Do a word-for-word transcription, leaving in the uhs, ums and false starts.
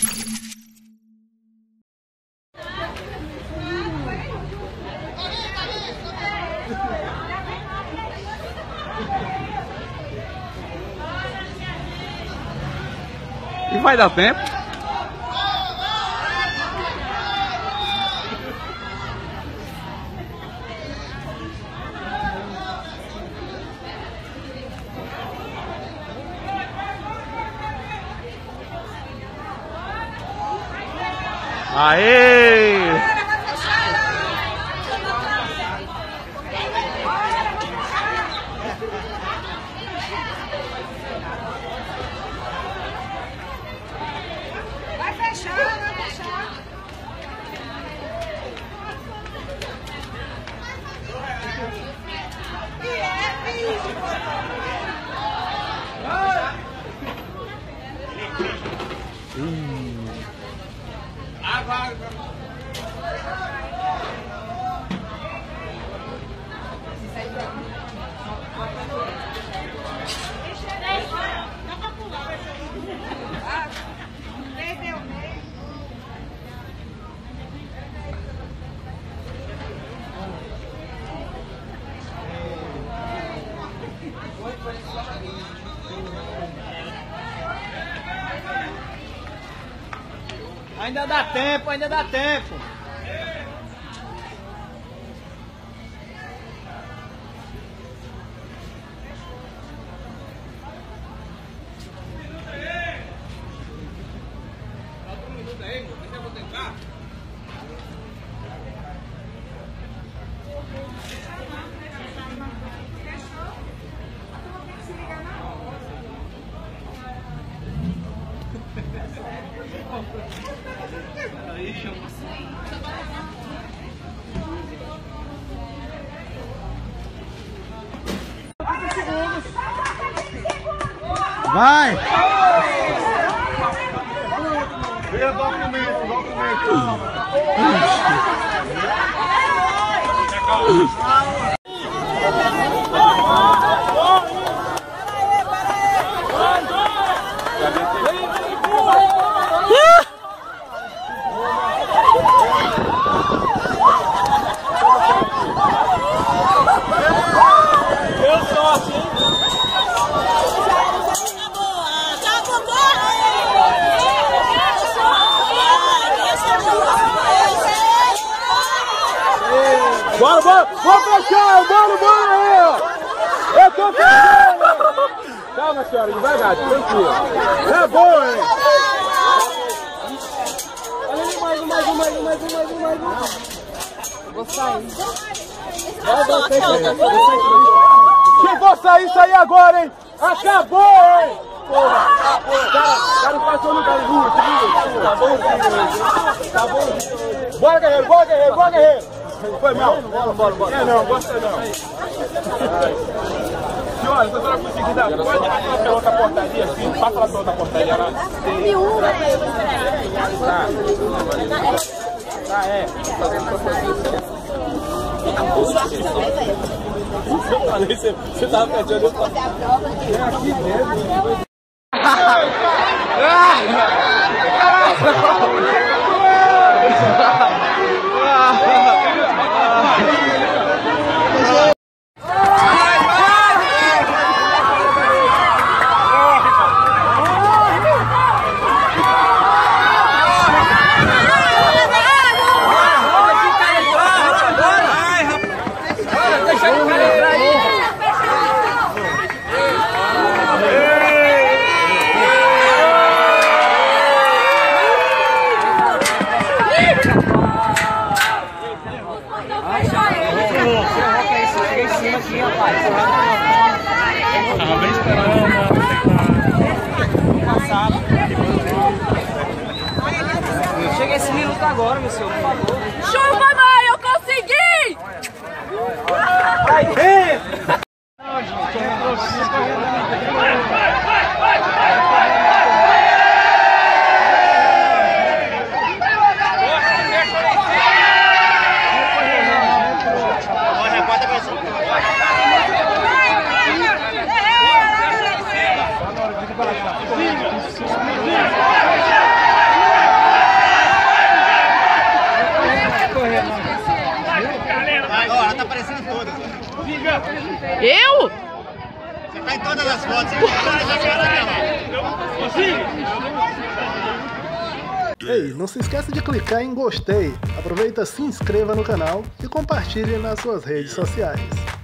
E vai dar tempo? Aê! Vai fechar, vai fechar. E é, filho. Hum. Água, água. Perdeu mesmo. Ainda dá tempo, ainda dá tempo. Vai! Veja o documento, o documento. Bora, bora! Vou fechar! Bora, bora aí, ó! Eu tô fechando! Calma, senhora, devagar, tranquilo. É bom, hein? Olha ali, mais um, mais um, mais um, mais um, mais um, mais um. Vou sair. Vai, vai, fecha. Se for sair, sair agora, hein? Acabou, hein? Porra! Cara, cara, passou no cara de rua, tá bom? Tá bom? Bora, guerreiro, bora, guerreiro, bora, guerreiro! Foi mal? Bora, bora, bora. É não, gosta não. Senhora, se a senhora conseguir dar, pode ir lá pela outra portaria, assim, passa lá pela outra portaria lá. E uma, Tá. Tá, é. Eu falei, você, você tava pedindo, eu falei. É aqui mesmo. Tava esperando. Chega esse minuto agora, meu senhor, por favor. chuva, mãe, eu consegui! Aí! aparecendo em todas. Eu? Você tá em todas as fotos. Ei, não se esqueça de clicar em gostei. Aproveita, se inscreva no canal e compartilhe nas suas redes sociais.